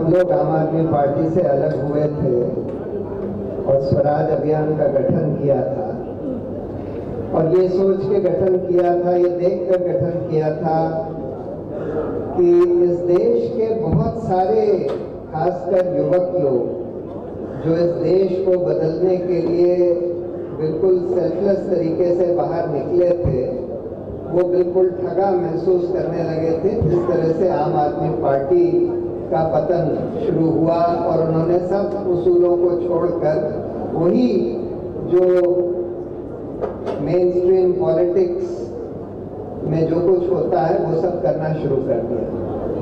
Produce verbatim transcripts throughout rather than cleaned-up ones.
हम लोग आम आदमी पार्टी से अलग हुए थे और स्वराज अभियान का गठन किया था, और ये सोच के गठन किया था, ये देखकर गठन किया था कि इस देश के बहुत सारे खासकर युवक लोग जो इस देश को बदलने के लिए बिल्कुल सेल्फलेस तरीके से बाहर निकले थे, वो बिल्कुल ठगा महसूस करने लगे थे जिस तरह से आम आदमी पार्टी का पतन शुरू हुआ, और उन्होंने सब उसूलों को छोड़कर वही जो मेन स्ट्रीम पॉलिटिक्स में जो कुछ होता है वो सब करना शुरू कर दिया।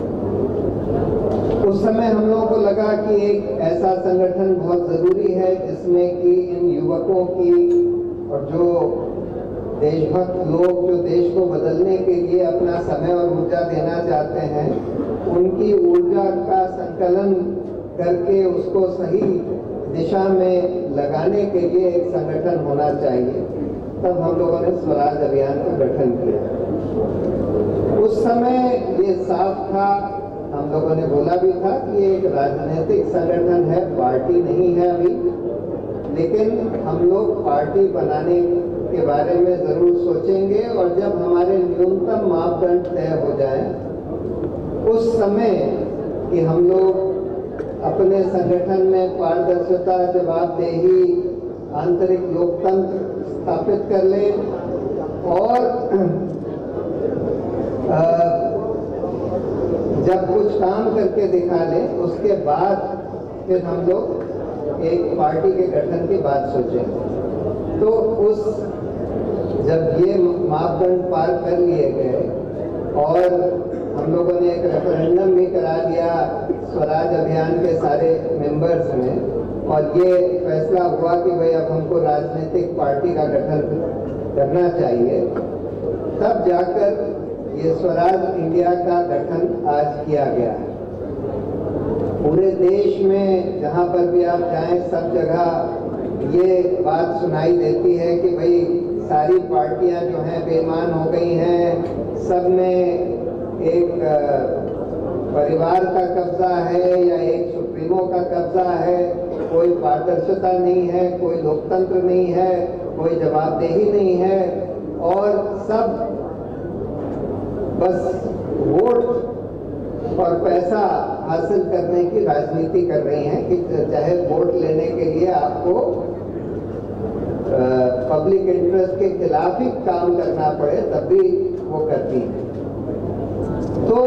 उस समय हम लोगों को लगा कि एक ऐसा संगठन बहुत ज़रूरी है जिसमें कि इन युवकों की और जो देशभक्त लोग जो देश को बदलने के लिए अपना समय और ऊर्जा देना चाहते हैं, उनकी ऊर्जा का संकलन करके उसको सही दिशा में लगाने के लिए एक संगठन होना चाहिए। तब हम लोगों ने स्वराज अभियान का गठन किया। उस समय ये साफ था, हम लोगों ने बोला भी था कि ये एक राजनीतिक संगठन है, पार्टी नहीं है अभी, लेकिन हम लोग पार्टी बनाने के बारे में जरूर सोचेंगे, और जब हमारे न्यूनतम मापदंड तय हो जाए उस समय कि हम लोग अपने संगठन में पारदर्शिता, जवाबदेही, आंतरिक लोकतंत्र स्थापित कर ले, और आ, जब कुछ काम करके दिखा ले उसके बाद फिर हम लोग एक पार्टी के गठन की बात सोचेंगे। तो उस जब ये मापदंड पार कर लिए गए और हम लोगों ने एक रेफरेंडम भी करा दिया स्वराज अभियान के सारे मेंबर्स में, और ये फैसला हुआ कि भाई अब हमको राजनीतिक पार्टी का गठन करना चाहिए, तब जाकर ये स्वराज इंडिया का गठन आज किया गया है। पूरे देश में जहाँ पर भी आप जाएं, सब जगह ये बात सुनाई देती है कि भाई सारी पार्टियां जो हैं बेईमान हो गई हैं, सब में एक परिवार का कब्जा है या एक सुप्रीमो का कब्जा है, कोई पारदर्शिता नहीं है, कोई लोकतंत्र नहीं है, कोई जवाबदेही नहीं है, और सब बस वोट और पैसा हासिल करने की राजनीति कर रही हैं कि चाहे वोट लेने के लिए आपको पब्लिक इंटरेस्ट के खिलाफ ही काम करना पड़े तब भी वो करती हैं। तो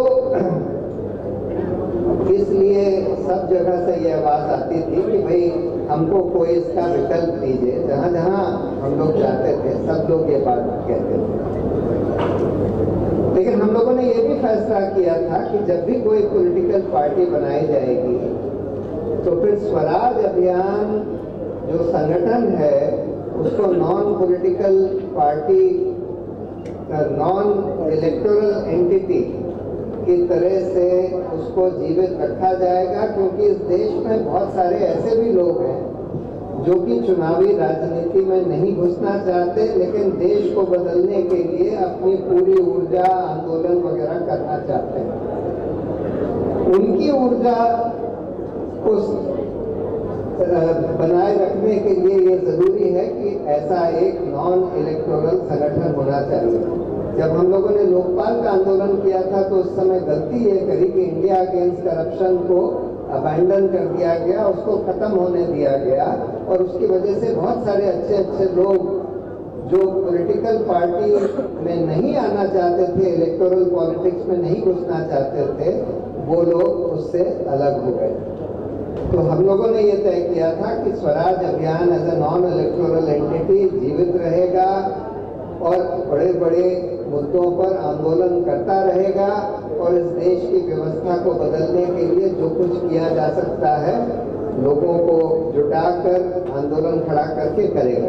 इसलिए सब जगह से ये आवाज़ आती थी कि भाई हमको कोई इसका विकल्प दीजिए। जहाँ जहाँ हम लोग जाते थे सब लोग ये बात कहते थे, लेकिन हम लोगों ने ये भी फैसला किया था कि जब भी कोई पॉलिटिकल पार्टी बनाई जाएगी तो फिर स्वराज अभियान जो संगठन है उसको non political party, non electoral entity की तरह से उसको जीवित रखा जाएगा, क्योंकि इस देश में बहुत सारे ऐसे भी लोग हैं जो कि चुनावी राजनीति में नहीं घुसना चाहते, लेकिन देश को बदलने के लिए अपनी पूरी ऊर्जा, आंदोलन वगैरह करना चाहते हैं। उनकी ऊर्जा को बनाए रखने के लिए ये जरूरी है कि ऐसा एक नॉन इलेक्टोरल संगठन होना चाहिए। जब हम लोगों ने लोकपाल का आंदोलन किया था तो उस समय गलती ये करी कि इंडिया अगेंस्ट करप्शन को अबैंडन कर दिया गया, उसको खत्म होने दिया गया, और उसकी वजह से बहुत सारे अच्छे अच्छे लोग जो पॉलिटिकल पार्टी में नहीं आना चाहते थे, इलेक्टोरल पॉलिटिक्स में नहीं घुसना चाहते थे, वो लोग उससे अलग हो गए। तो हम लोगों ने ये तय किया था कि Swaraj Abhiyan as a non electoral entity जीवित रहेगा और बड़े बड़े मुद्दों पर आंदोलन करता रहेगा, और इस देश की व्यवस्था को बदलने के लिए जो कुछ किया जा सकता है लोगों को जुटाकर आंदोलन खड़ा करके करेगा।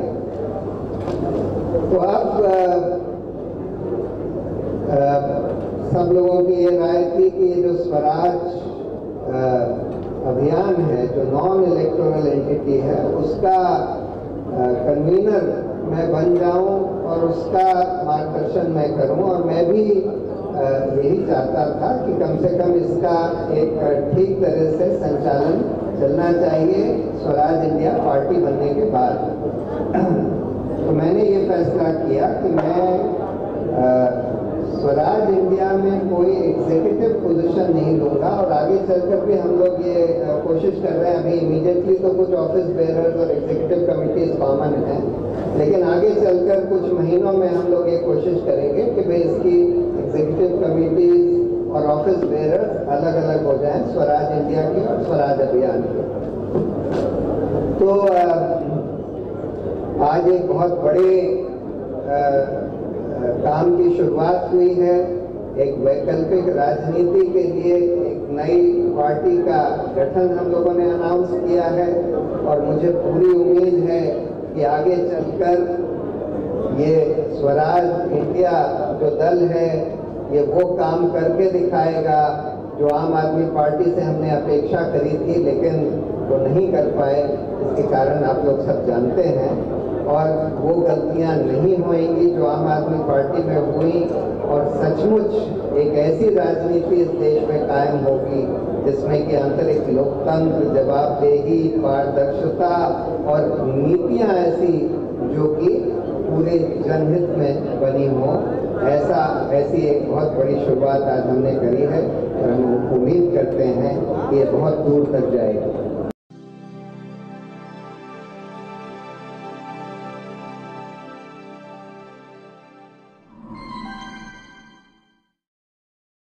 तो अब आ, आ, सब लोगों की ये राय थी कि ये जो स्वराज अभियान है, जो नॉन इलेक्टोरल एंटिटी है, उसका कन्वीनर मैं बन जाऊं और उसका मार्गदर्शन मैं करूं, और मैं भी यही चाहता था कि कम से कम इसका एक ठीक तरह से संचालन चलना चाहिए स्वराज इंडिया पार्टी बनने के बाद। तो मैंने ये फैसला किया कि मैं आ, स्वराज इंडिया में कोई एग्जीक्यूटिव पोजीशन नहीं लूँगा, और आगे चलकर भी हम लोग ये कोशिश कर रहे हैं। अभी इमीडिएटली तो कुछ ऑफिस बेयरर्स और एग्जीक्यूटिव कमिटीज कॉमन हैं, लेकिन आगे चलकर कुछ महीनों में हम लोग ये कोशिश करेंगे कि भाई इसकी एग्जीक्यूटिव कमिटीज और ऑफिस बेयरर्स अलग अलग हो जाएं, स्वराज इंडिया की और स्वराज अभियान की। तो आज एक बहुत बड़े आ, काम की शुरुआत हुई है। एक वैकल्पिक राजनीति के लिए एक नई पार्टी का गठन हम लोगों ने अनाउंस किया है, और मुझे पूरी उम्मीद है कि आगे चलकर ये स्वराज इंडिया जो दल है ये वो काम करके दिखाएगा जो आम आदमी पार्टी से हमने अपेक्षा करी थी, लेकिन वो नहीं कर पाए। इसके कारण आप लोग सब जानते हैं, और वो गलतियां नहीं होंगी जो आम आदमी पार्टी में हुई, और सचमुच एक ऐसी राजनीति इस देश में कायम होगी जिसमें कि आंतरिक लोकतंत्र, जवाबदेही, पारदर्शिता और नीतियां ऐसी जो कि पूरे जनहित में बनी हो। ऐसा ऐसी एक बहुत बड़ी शुरुआत आज हमने करी है, और हम उम्मीद करते हैं कि ये बहुत दूर तक जाएगी।